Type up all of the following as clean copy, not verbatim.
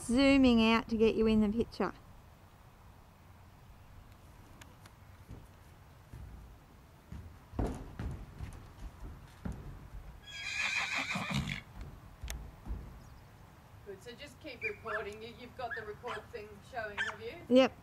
just zooming out to get you in the picture. Good, so just keep recording. You've got the record thing showing, have you? Yep.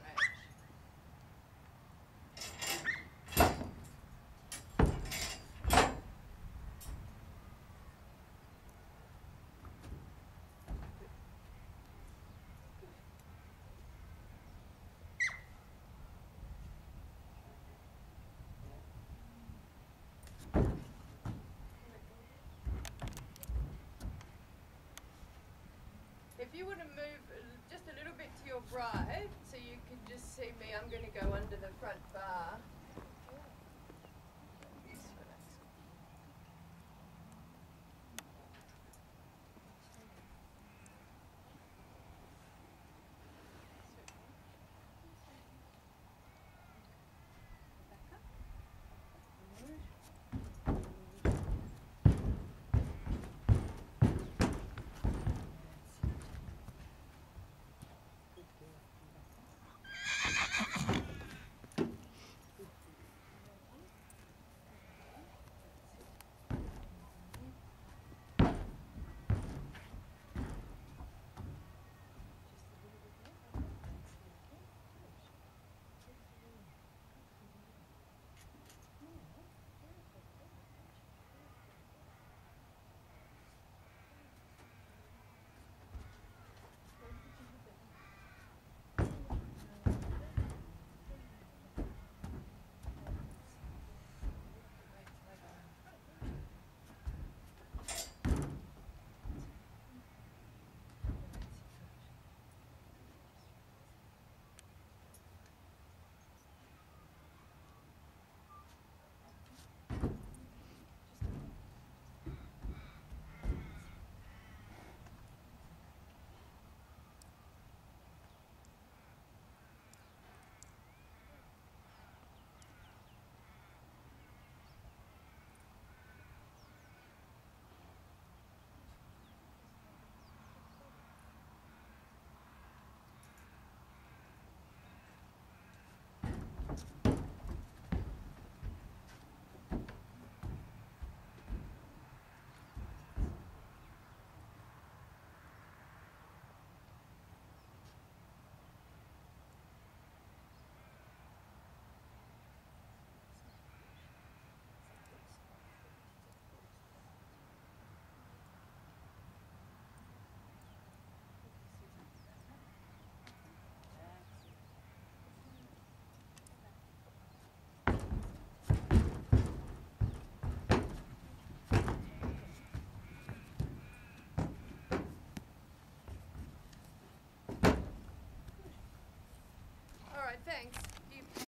If you want to move just a little bit to your right, so you can just see me, I'm going to go under the front bar.